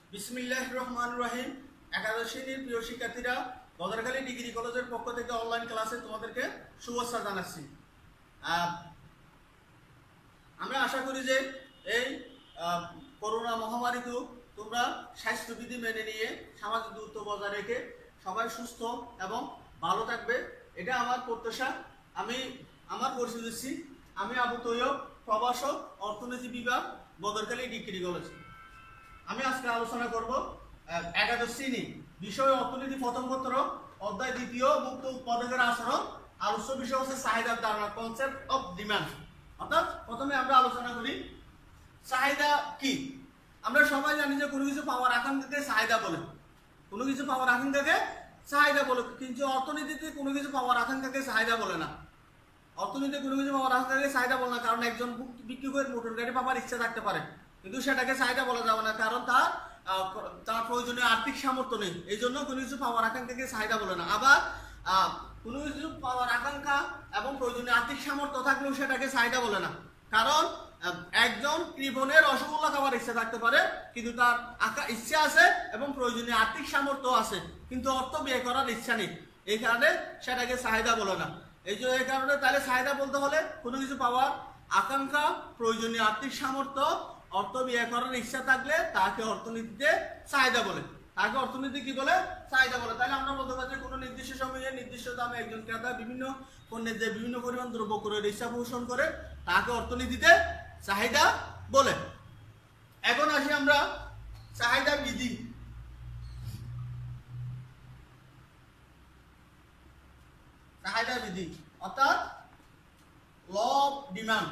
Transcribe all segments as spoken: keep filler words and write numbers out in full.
বিসমিল্লাহির রহমানির রহিম। একাদশ শ্রেণীর প্রিয় শিক্ষার্থীরা, বদরখালী ডিগ্রি কলেজের পক্ষ থেকে অনলাইন ক্লাসে তোমাদেরকে শুভেচ্ছা জানাচ্ছি। আমরা আশা করি যে এই করোনা মহামারীতে তোমরা স্বাস্থ্যবিধি মেনে নিয়ে সামাজিক দূরত্ব বজায় রেখে সবাই সুস্থ এবং ভালো থাকবে, এটা আমার প্রত্যাশা। আমি আমার পরিচয় দিচ্ছি, আমি আবু তৈয়ব, প্রভাষক, অর্থনীতি বিভাগ, বদরখালী ডিগ্রি কলেজ। আমি আজকে আলোচনা করব একাদশ শ্রেণী বিষয় অর্থনীতি প্রথম পত্র অধ্যায় দ্বিতীয় মুক্ত উৎপাদকের আচরণ। আলোচ্য বিষয় হচ্ছে চাহিদার ধারণা, কনসেপ্ট অফ ডিমান্ড। অর্থাৎ প্রথমে আমরা আলোচনা করি চাহিদা কি। আমরা সবাই জানি যে কোনো কিছু পাওয়ার আকাঙ্ক্ষাকে চাহিদা বলে, কোনো কিছু পাওয়ার আকাঙ্ক্ষাকে চাহিদা বলে, কিন্তু অর্থনীতিতে কোনো কিছু পাওয়ার আকাঙ্ক্ষাকে চাহিদা বলে না। অর্থনীতিতে কোনো কিছু পাওয়ার আকাঙ্ক্ষাকে চাহিদা বলে না, কারণ একজন বিক্রি করে মোটর গাড়ি পাওয়ার ইচ্ছা থাকতে পারে, কিন্তু সেটাকে চাহিদা বলা যাবে না, কারণ তার তার প্রয়োজনীয় আর্থিক সামর্থ্য নেই। এই জন্য কোনো কিছু পাওয়ার আকাঙ্ক্ষাকে চাহিদা বলে না। আবার কোনো কিছু পাওয়ার আকাঙ্ক্ষা এবং প্রয়োজনীয় আর্থিক সামর্থ্য থাকলেও সেটাকে চাহিদা বলে না, কারণ একজন কৃপণের রসগোল্লা খাওয়ার ইচ্ছা থাকতে পারে, কিন্তু তার আঁকা ইচ্ছা আছে এবং প্রয়োজনীয় আর্থিক সামর্থ্য আছে, কিন্তু অর্থ ব্যয় করার ইচ্ছা নেই। এই কারণে সেটাকে চাহিদা বলে না। এই যে এই কারণে তাহলে চাহিদা বলতে হলে কোনো কিছু পাওয়ার আকাঙ্ক্ষা, প্রয়োজনীয় আর্থিক সামর্থ্য, অর্থ ব্যয় করার ইচ্ছা থাকলে তাকে অর্থনীতিতে চাহিদা বলে। তাকে অর্থনীতি কি বলে? চাহিদা বলে। তাহলে আমরা বলতে পারি যে কোনো নির্দিষ্ট সময়ে নির্দিষ্ট দামে একজন ক্রেতা বিভিন্ন পণ্যের যে বিভিন্ন পরিমাণ দ্রব্য ক্রয়ের ইচ্ছা পোষণ করে তাকে অর্থনীতিতে চাহিদা বলে। এখন আসি আমরা চাহিদা বিধি। চাহিদা বিধি অর্থাৎ ল অফ ডিমান্ড।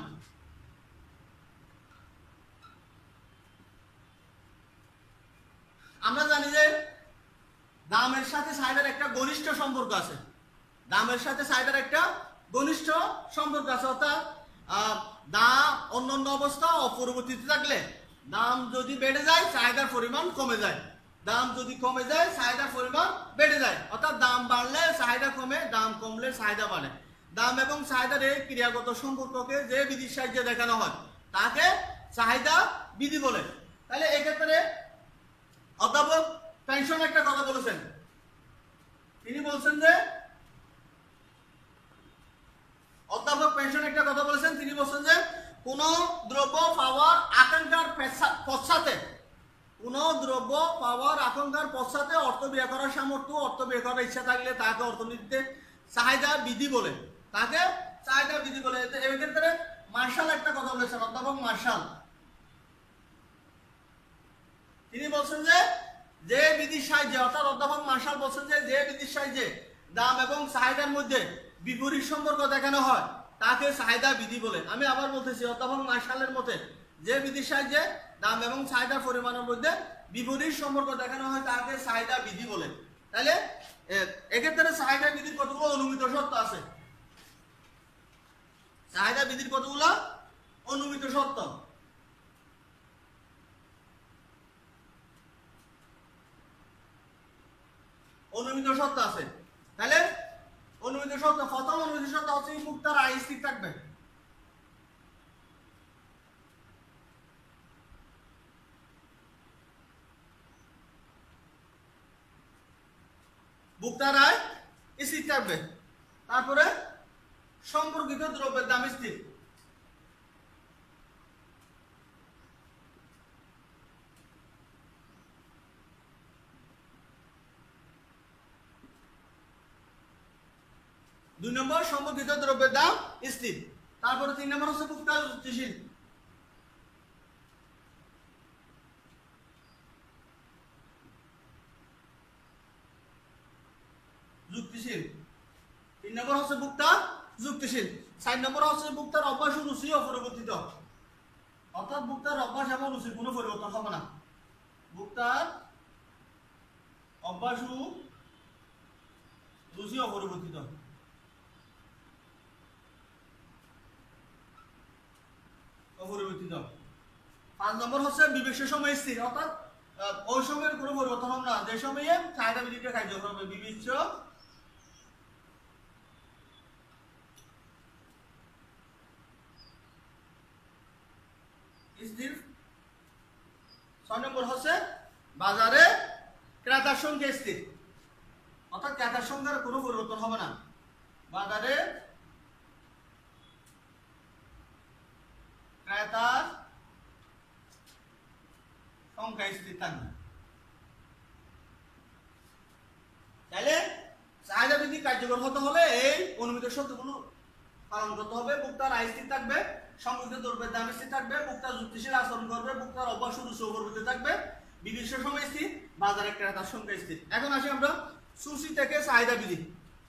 আমরা জানি যে দামের সাথে চাহিদার একটা ঘনিষ্ঠ সম্পর্ক আছে। দামের সাথে চাহিদার একটা ঘনিষ্ঠ সম্পর্ক আছে, অর্থাৎ দাম অন্যান্য অবস্থা অপরিবর্তিত থাকলে দাম যদি বেড়ে যায় চাহিদার পরিমাণ কমে যায়, দাম যদি কমে যায় চাহিদার পরিমাণ বেড়ে যায়। অর্থাৎ দাম বাড়লে চাহিদা কমে, দাম কমলে চাহিদা বাড়ে। দাম এবং চাহিদার এই ক্রিয়াগত সম্পর্ককে যে বিধির সাহায্যে দেখানো হয় তাকে চাহিদা বিধি বলে। তাহলে এক্ষেত্রে অধ্যাপক পেনশন একটা কথা বলেছেন, তিনি বলছেন যে অধ্যাপক পেনশন একটা কথা বলেছেন তিনি বলছেন যে কোন দ্রব্য পাওয়ার আকাঙ্ক্ষার পশ্চাতে কোন দ্রব্য পাওয়ার আকাঙ্ক্ষার পশ্চাতে অর্থ ব্যয় করার সামর্থ্য, অর্থ ব্যয় করার ইচ্ছা থাকলে তাকে অর্থনীতিতে চাহিদা বিধি বলে, তাকে চাহিদা বিধি বলে। এক্ষেত্রে মার্শাল একটা কথা বলেছেন, অধ্যাপক মার্শাল, তিনি বলছেন যে যে বিধির সাহায্যে, অর্থাৎ অধ্যাপক মার্শাল বলছেন যে যে বিধির সাহায্যে দাম এবং চাহিদার মধ্যে বিপরীত সম্পর্ক দেখানো হয় তাকে চাহিদা বিধি বলে। আমি আবার বলতেছি, অধ্যাপক মার্শালের মতে যে বিধির সাহায্যে দাম এবং চাহিদার পরিমাণের মধ্যে বিপরীত সম্পর্ক দেখানো হয় তাকে চাহিদা বিধি বলে। তাহলে এক্ষেত্রে চাহিদা বিধির কতগুলো অনুমিত শর্ত আছে? চাহিদা বিধির কতগুলো অনুমিত শর্ত? অনুমিত শর্ত আছে। তাহলে অনুমিত শর্ত, প্রথম অনুমিত শর্ত হচ্ছে মুক্তার আয় স্থির থাকবে। মুক্তার আয় স্থির থাকবে। তারপরে সম্পর্কিত দ্রব্যের দাম স্থির। দুই নম্বর সম্পর্কিত দ্রব্যের দাম স্থির। তারপরে তিন নম্বর হচ্ছে মুক্তা যুক্তিশীল। যুক্তিশীল তিন নম্বর হচ্ছে মুক্তা যুক্তিশীল। চার নম্বর হচ্ছে মুক্তার অভ্যাস ও রুচি অপরিবর্তিত, অর্থাৎ মুক্তার অভ্যাস এবং রুচির কোনো পরিবর্তন হবে না। মুক্তার অভ্যাস ও রুচি অপরিবর্তিত। অপরিবর্তিত পাঁচ নম্বর হচ্ছে বিবেচ্য সময় স্থির, অর্থাৎ ওই সময়ের কোনো পরিবর্তন হবে না, যে সময়ে চাহিদা বিধিটা কার্যকর হবে। বিবেচ্য স্থির। ছয় নম্বর হচ্ছে বাজারে ক্রেতার সংখ্যা স্থির, অর্থাৎ ক্রেতার সংখ্যার কোনো পরিবর্তন হবে না। বাজারে ক্রেতার সংখ্যা স্থির থাকবে। তাহলে চাহিদা বৃদ্ধি কার্যকর হতে হলে এই অনুমিত শর্তগুলো পালন করতে হবে। ভোক্তার আয় স্থির থাকবে, সংগঠিত দ্রব্যের দাম স্থির থাকবে, ভোক্তা যুক্তিশীল আচরণ করবে, ভোক্তার অভ্যাস সুদূর থাকবে, বিবিধ সময় স্থির, বাজারে ক্রেতার সংখ্যা স্থির। এখন আসি আমরা সূচি থেকে চাহিদা বৃদ্ধি।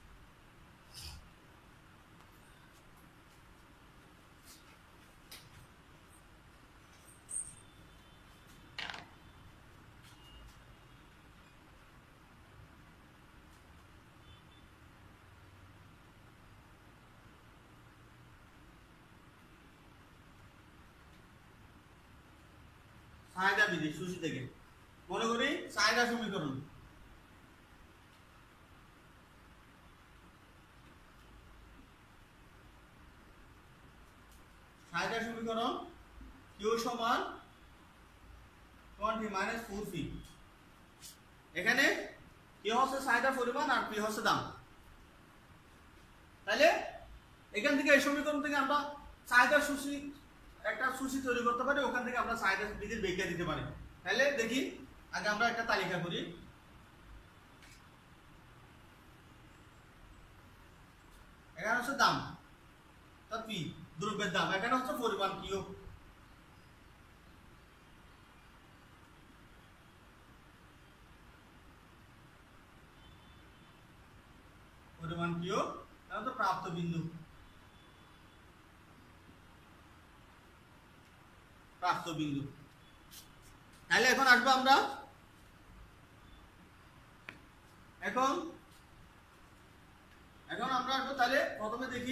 চাহিদা বৃদ্ধি সূচি থেকে মনে করি চাহিদা সমীকরণ। চাহিদা সমীকরণ কিউ সমান টোয়েন্টি মাইনাস ফোর পি। এখানে কি হচ্ছে চাহিদা পরিমাণ আর পি হচ্ছে দাম। তাহলে এখান থেকে এই সমীকরণ থেকে আমরা চাহিদা সূচি একটা সূচি তৈরি করতে পারি, ওখান থেকে আমরা চাহিদা বৃদ্ধির ব্যাখ্যা দিতে পারি। তাহলে দেখি আগে আমরা একটা তালিকা করি। এখানে হচ্ছে দাম, পি দ্রব্যের দাম, এখানে হচ্ছে পরিমাণ কিউ। পরিমাণ কিউ এটা তো প্রাপ্ত বিন্দু, প্রাপ্ত বিন্দু। তাহলে এখন আসবো আমরা এখন এখন আমরা আসবো তাহলে প্রথমে দেখি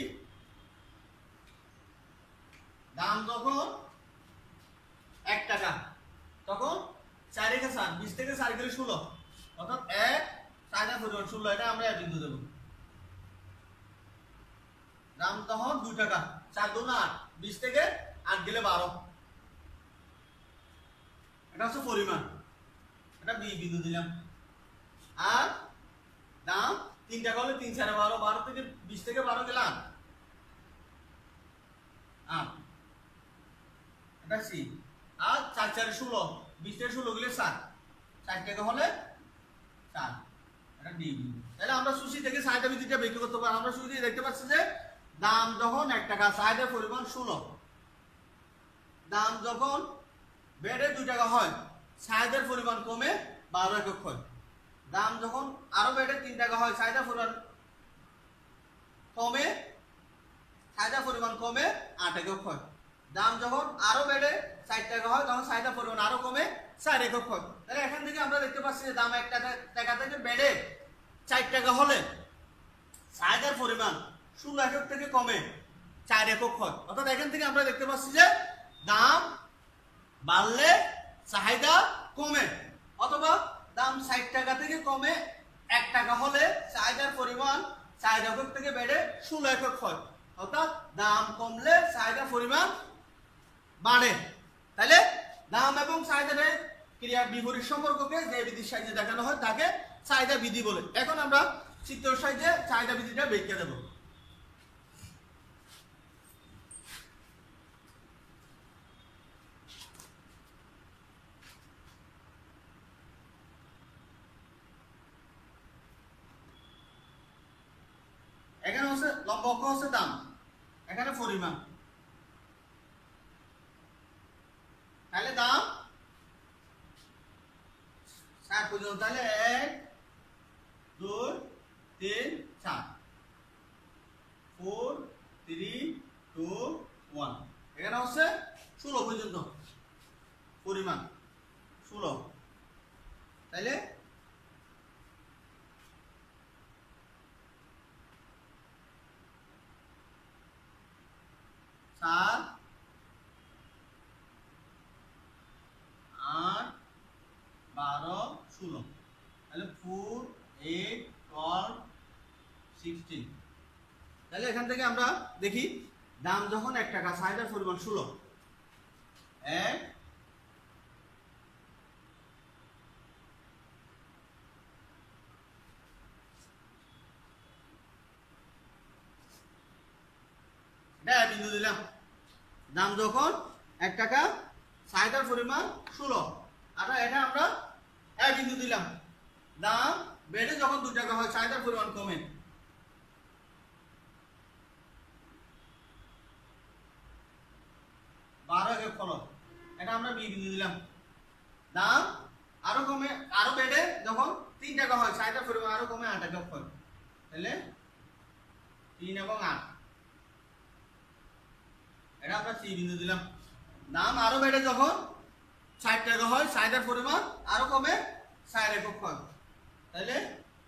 দাম যখন এক টাকা তখন চার একে চার, বিশ থেকে চার গেলে ষোলো, অর্থাৎ এক চাহিদা পরিমাণ ষোলো, এটা আমরা এক বিন্দু দেবো। দাম তখন দুই টাকা, চার দুন আট, বিশ থেকে আট গেলে বারো, এটা হচ্ছে পরিমাণ, এটা বি বিন্দু দিলাম। আর দাম তিন টাকা হলে তিন চারে বারো, বারো থেকে বিশ থেকে বারো গেলাম আট, এটা সি। আর চার চারে ষোলো, বিশ থেকে ষোলো গেলে সাত, চার টাকা হলে চার, এটা ডি বিন্দু। তাহলে আমরা সূচি থেকে চাহিদা বৃদ্ধিটা ব্যাখ্যা করতে পারি। আমরা সূচি দেখতে পাচ্ছি যে দাম যখন এক টাকা, চাহিদার পরিমাণ ষোলো। দাম যখন বেড়ে দুই টাকা হয়, চাহিদার পরিমাণ কমে বারো একক হয়। দাম যখন আরো বেড়ে তিন টাকা হয়, চাহিদার পরিমাণ কমে চাহিদার পরিমাণ কমে আট একক হয়। দাম যখন আরো বেড়ে চার টাকা হয়, তখন চাহিদার পরিমাণ আরো কমে চার একক হয়। তাহলে এখান থেকে আমরা দেখতে পাচ্ছি যে দাম এক টাকা টাকা থেকে বেড়ে চার টাকা হলে চাহিদার পরিমাণ ষোলো একক থেকে কমে চার একক হয়। অর্থাৎ এখান থেকে আমরা দেখতে পাচ্ছি যে দাম বাড়লে চাহিদা কমে, অথবা দাম ষাট টাকা থেকে কমে এক টাকা হলে চাহিদার পরিমাণ চার একক থেকে বেড়ে ষোলো একক হয়। অর্থাৎ দাম কমলে চাহিদার পরিমাণ বাড়ে। তাহলে দাম এবং চাহিদার ক্রিয়া বিপরীত সম্পর্ককে যে বিধির সাহায্যে দেখানো হয় তাকে চাহিদা বিধি বলে। এখন আমরা চিত্রের সাহায্যে চাহিদা বিধিটা ব্যাখ্যা দেব। এখানে হচ্ছে লম্ব অক্ষ হচ্ছে দাম, এখানে পরিমাণ। তাহলে দাম ষাট পর্যন্ত, তাহলে এক দুই তিন চার, ফোর থ্রি টু ওয়ান, এখানে হচ্ছে ষোলো পর্যন্ত পরিমাণ ষোলো। তাইলে সাত আট বারো ষোলো, তাহলে ফোর এইট টুয়েলভ সিক্সটিন। তাহলে এখান থেকে আমরা দেখি দাম যখন এক টাকা, চাহিদার পরিমাণ ষোলো, এক এটা বিন্দু দিলাম। দাম যখন এক টাকা চাহিদার পরিমাণ ষোলো, আর এটা আমরা এক বিন্দু দিলাম। দাম বেড়ে যখন দু টাকা হয় চাহিদার পরিমাণ কমে, বারো একক ফলক, এটা আমরা বি বিন্দু দিলাম। দাম আরো কমে আরো বেড়ে যখন তিন টাকা হয় চাহিদার পরিমাণ আরো কমে আট একক হয়, তাহলে তিন এবং আট, এটা আমরা সি বিন্দু দিলাম। দাম আরো বেড়ে যখন ষাট টাকা হয় চাহিদার পরিমাণ আরো কমে চার একক হয়, তাহলে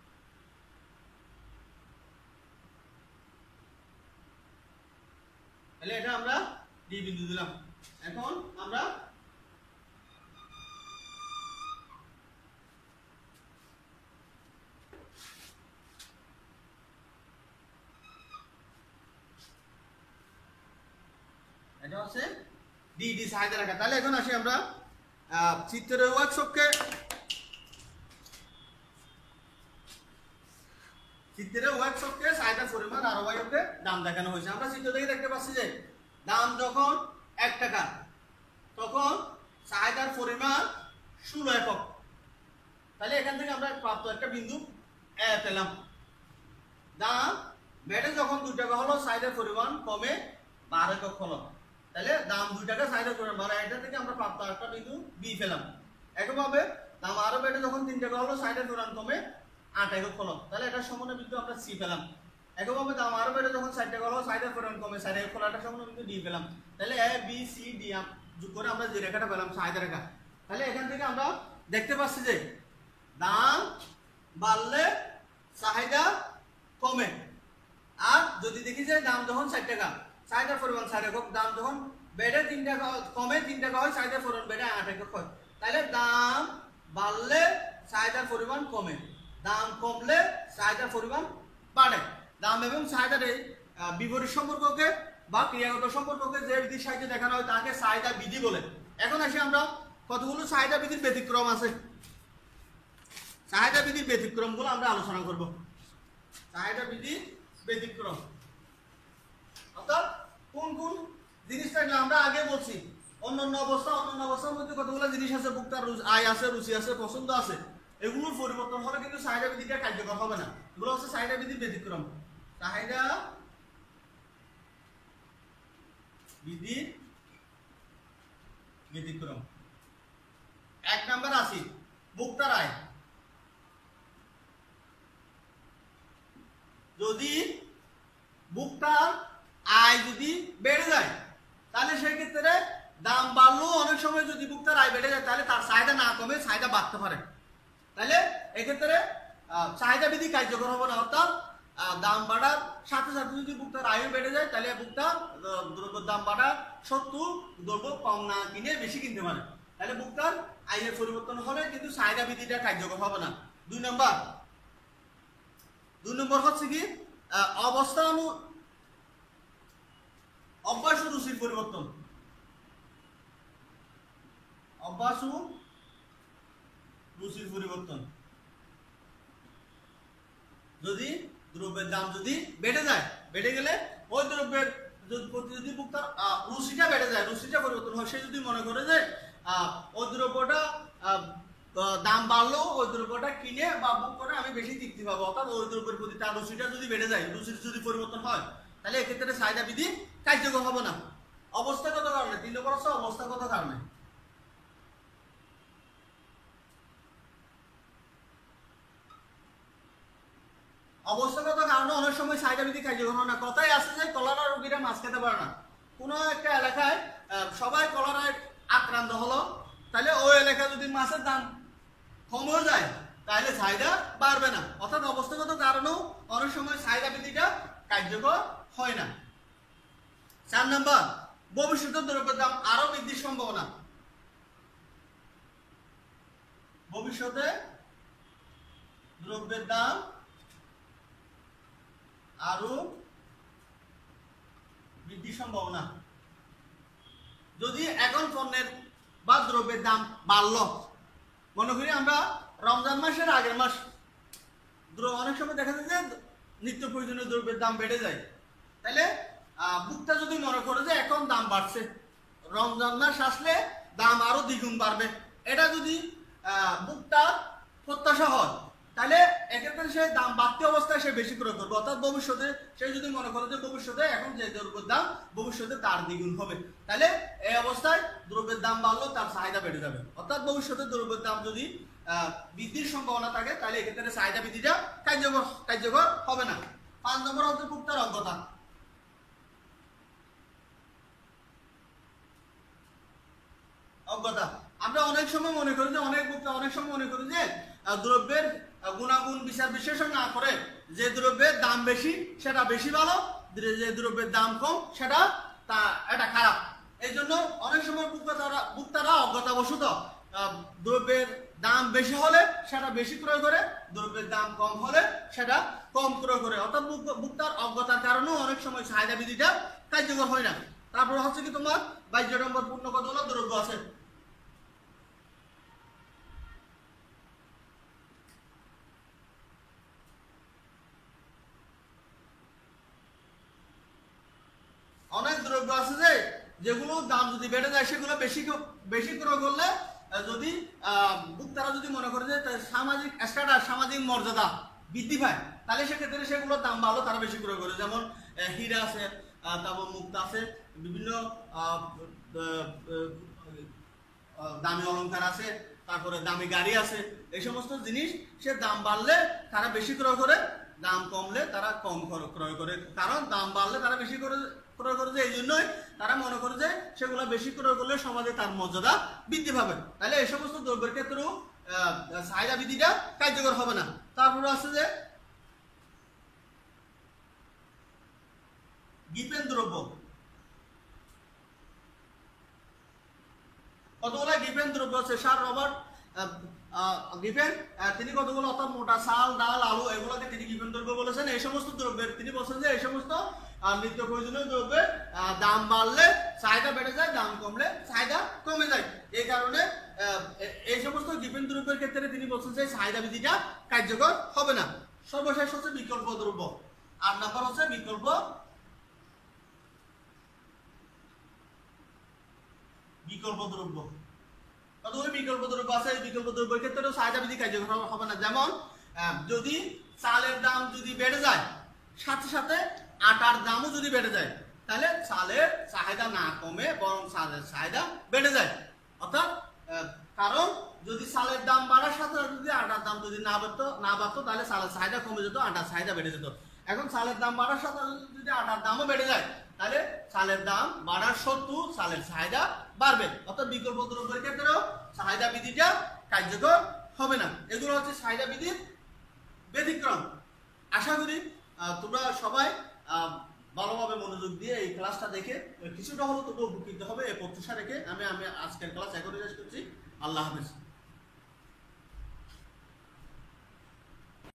তাহলে এটা আমরা ডি বিন্দু দিলাম। এখন আমরা এটা হচ্ছে ডি ডি চাহিদা রাখা। তাহলে এখন আসি আমরা চিত্রের ওয়ার্কশপকে চিত্রের ওয়ার্কশপকে চাহিদার পরিমাণ আর ওয়াইকে দাম দেখানো হয়েছে। আমরা চিত্র দেখে দেখতে পাচ্ছি যে দাম যখন এক টাকা তখন চাহিদার পরিমাণ ষোলো একক, তাহলে এখান থেকে আমরা প্রাপ্ত একটা বিন্দু এ পেলাম। দাম বেড়ে যখন দুই টাকা হলো চাহিদার পরিমাণ কমে বারো একক হলো, তাহলে দাম দুই টাকা চাহিদার পরিমাণ বারো, এটা থেকে আমরা প্রাপ্ত একটা বিন্দু বি পেলাম। একইভাবে দাম আরো বেড়ে যখন তিন টাকা হলো চাহিদার পরিমাণ কমে আট একক হলো, তাহলে এটা সমান বিন্দু আমরা সি পেলাম। একইভাবে দাম আরো বেড়ে যখন ষাট টাকা হলো চাহিদার পরিমাণ কমে চার একক হলো, এটা সমান বিন্দু ডি পেলাম। তাহলে এ বি সি ডি যোগ করে আমরা যে রেখাটা পেলাম চাহিদা রেখা। তাহলে এখান থেকে আমরা দেখতে পাচ্ছি যে দাম বাড়লে চাহিদা কমে, আর যদি দেখি যে দাম যখন ষাট টাকা চাহিদার পরিমাণ চার একক, দাম যখন বেড়ে তিন টাকা কমে তিন টাকা হয় চাহিদার পরিমাণ বেড়ে আট একক হয়, তাহলে দাম বাড়লে চাহিদার পরিমাণ কমে, দাম কমলে চাহিদার পরিমাণ বাড়ে। দাম এবং চাহিদার এই বিপরীত সম্পর্ককে বা ক্রিয়াগত সম্পর্ককে যে বিধির সাহায্যে দেখানো হয় তাকে চাহিদা বিধি বলে। এখন আসি আমরা কতগুলো চাহিদা বিধির ব্যতিক্রম আছে, চাহিদা বিধির ব্যতিক্রম গুলো আমরা আলোচনা করব। চাহিদা বিধির ব্যতিক্রম অর্থাৎ কোন কোন জিনিসটা আমরা আগে বলছি অন্যান্য অবস্থা অন্যান্য অবস্থার মধ্যে কতগুলো জিনিস আছে, ভোক্তার আয় আছে, রুচি আছে, পছন্দ আছে, এগুলোর পরিবর্তন হলে কিন্তু চাহিদা বিধিটা কার্যকর হবে না। এগুলো হচ্ছে চাহিদা বিধির ব্যতিক্রম। চাহিদা বিধির ব্যতিক্রম এক নাম্বার আছে ভোক্তার আয়। যদি ভোক্তার আয় যদি বেড়ে যায় তাহলে সেই ক্ষেত্রে দাম বাড়লেও অনেক সময় যদি ভোক্তার আয় বেড়ে যায় তাহলে তার চাহিদা না কমে চাহিদা বাড়তে পারে, তাহলে এক্ষেত্রে চাহিদা বিধি কার্যকর হবে না। অর্থাৎ দাম বাড়ার সাথে সাথে যদি ভোক্তার আয় বেড়ে যায় তাহলে ভোক্তা দ্রব্যের দাম বাড়ার সত্ত্বেও দ্রব্য কম না কিনে বেশি কিনতে পারে, তাহলে ভোক্তার আয়ের পরিবর্তন হলে কিন্তু চাহিদা বিধিটা কার্যকর হবে না। দুই নম্বর দুই নম্বর হচ্ছে কি অবস্থা অনু অভ্যাস ও রুচির পরিবর্তন। অভ্যাস ও রুচির পরিবর্তন, যদি দ্রব্যের দাম যদি বেড়ে যায়, বেড়ে গেলে ওই দ্রব্যের প্রতি যদি ভোক্তার রুচিটা বেড়ে যায়, রুচিটা পরিবর্তন হয়, সে যদি মনে করে যে ওই দ্রব্যটা দাম বাড়লেও ওই দ্রব্যটা কিনে বা ভোগ করে আমি বেশি তৃপ্তি পাবো, অর্থাৎ ওই দ্রব্যের প্রতি তার রুচিটা যদি বেড়ে যায়, রুচির যদি পরিবর্তন হয়, তাহলে এক্ষেত্রে চাহিদা বিধি কার্যকর হবে না। অবস্থাগত কারণে, তিন নম্বর হচ্ছে অবস্থাগত কারণে। অবস্থাগত কারণে অনেক সময় চাহিদা বিধি কার্যকর হয় না। কথাই আছে যে কলেরা রোগীরা মাছ খেতে পারে না। কোনো একটা এলাকায় সবাই কলেরায় আক্রান্ত হলো, তাহলে ওই এলাকায় যদি মাছের দাম কমে যায় তাহলে চাহিদা বাড়বে না। অর্থাৎ অবস্থাগত কারণেও অনেক সময় চাহিদা বিধিটা কার্যকর হয় না। চার নম্বর ভবিষ্যতে দ্রব্যের দাম আরো বৃদ্ধির সম্ভাবনা। ভবিষ্যতে দ্রব্যের দাম আরো বৃদ্ধির সম্ভাবনা। যদি এখন পণ্যের বা দ্রব্যের দাম বাড়লো, মনে করি আমরা রমজান মাসের আগের মাস অনেক সময় দেখা যায় যে নিত্য প্রয়োজনীয় দ্রব্যের দাম বেড়ে যায়, তাহলে ভোক্তা যদি মনে করে যে এখন দাম বাড়ছে, রমজান মাস আসলে দাম আরো দ্বিগুণ বাড়বে, এটা যদি ভোক্তা প্রত্যাশা হয়, তাহলে এক্ষেত্রে সে দাম বাড়তি অবস্থায় সে বেশি ক্রয় করবে। অর্থাৎ ভবিষ্যতে সে যদি মনে করে যে ভবিষ্যতে এখন যে দ্রব্যের দাম ভবিষ্যতে তার দ্বিগুণ হবে, তাহলে এই অবস্থায় দ্রব্যের দাম বাড়লেও তার চাহিদা বেড়ে যাবে। অর্থাৎ ভবিষ্যতে দ্রব্যের দাম যদি বৃদ্ধির সম্ভাবনা থাকে, তাহলে এক্ষেত্রে চাহিদা বৃদ্ধিটা কার্যকর কার্যকর হবে না। পাঁচ নম্বর হচ্ছে ভোক্তার অজ্ঞতা। অজ্ঞতা আমরা অনেক সময় মনে করি যে অনেক ভোক্তা অনেক সময় মনে করি যে দ্রব্যের গুণাগুণ বিচার বিশ্লেষণ না করে যে দ্রব্যের দাম বেশি সেটা বেশি ভালো, যে দ্রব্যের দাম কম সেটা তা এটা খারাপ। এই জন্য অনেক সময় ভোক্তারা ভোক্তারা অজ্ঞতাবশত দ্রব্যের দাম বেশি হলে সেটা বেশি ক্রয় করে, দ্রব্যের দাম কম হলে সেটা কম ক্রয় করে। অর্থাৎ ভোক্তার অজ্ঞতার কারণেও অনেক সময় চাহিদা বৃদ্ধিটা কার্যকর হয় না। তারপর হচ্ছে কি তোমার বাইশ নম্বর পূর্ণ কতগুলো দ্রব্য আছে। অনেক দ্রব্য আছে যে যেগুলো দাম যদি বেড়ে যায় সেগুলো বেশি বেশি ক্রয় করলে যদি ভোক্তারা যদি মনে করে যে সামাজিক স্ট্যাটাস সামাজিক মর্যাদা বৃদ্ধি পায়, তাহলে সেক্ষেত্রে সেগুলোর দাম ভালো তারা বেশি ক্রয় করে। যেমন হীরা আছে, তারপর মুক্তা আছে, বিভিন্ন দামি অলংকার আছে, তারপরে দামি গাড়ি আছে, এই সমস্ত জিনিস সে দাম বাড়লে তারা বেশি ক্রয় করে, দাম কমলে তারা কম ক্রয় করে। কারণ দাম বাড়লে তারা বেশি করে ক্রয় করে, যে এই জন্যই তারা মনে করে যে সেগুলো বেশি ক্রয় করলে সমাজে তার মর্যাদা বৃদ্ধি পাবে। তাহলে এই সমস্ত দ্রব্যের ক্ষেত্রেও চাহিদা বৃদ্ধিটা কার্যকর হবে না। তারপরে আছে যে গিফেন দ্রব্য। কতগুলো গিফেন দ্রব্য আছে। স্যার রবার্ট গিফেন তিনি কতগুলো, অর্থাৎ মোটা চাল ডাল আলু এগুলোকে তিনি গিফেন দ্রব্য বলেছেন। এই সমস্ত দ্রব্যের তিনি বলছেন যে এই সমস্ত নিত্য প্রয়োজনীয় দ্রব্যের দাম বাড়লে চাহিদা বেড়ে যায়, দাম কমলে চাহিদা কমে যায়। এই কারণে এই সমস্ত গিফেন দ্রব্যের ক্ষেত্রে তিনি বলছেন যে চাহিদা বৃদ্ধিটা কার্যকর হবে না। সর্বশেষ হচ্ছে বিকল্প দ্রব্য। আট নাম্বার হচ্ছে বিকল্প বিকল্প দ্রব্য। কতগুলো বিকল্প দ্রব্য আছে। এই বিকল্প দ্রব্যের ক্ষেত্রেও চাহিদা বৃদ্ধি কার্যকর হবে না। যেমন যদি চালের দাম যদি বেড়ে যায়, সাথে সাথে আটার দামও যদি বেড়ে যায়, তাহলে চালের চাহিদা না কমে বরং চালের চাহিদা বেড়ে যায়। অর্থাৎ কারণ যদি চালের দাম বাড়ার সাথে সাথে যদি আটার দাম যদি না বাড়তো না বাড়তো তাহলে চালের চাহিদা কমে যেত, আটার চাহিদা বেড়ে যেত। এখন চালের দাম বাড়ার সাথে সাথে যদি আটার দামও বেড়ে যায়, তাহলে চালের দাম বাড়ার সত্ত্বেও চালের চাহিদা বাড়বে। অর্থাৎ বিকল্প দ্রব্যের ক্ষেত্রেও চাহিদা বৃদ্ধিটা কার্যকর হবে না। এগুলো হচ্ছে চাহিদা বৃদ্ধির ব্যতিক্রম। আশা করি তোমরা সবাই ভালোভাবে মনোযোগ দিয়ে এই ক্লাসটা দেখে কিছুটা হলেও তোমরা উপকৃত হবে এই প্রত্যাশা রেখে আমি আমি আজকের ক্লাস এখনই শেষ করছি। আল্লাহ হাফেজ।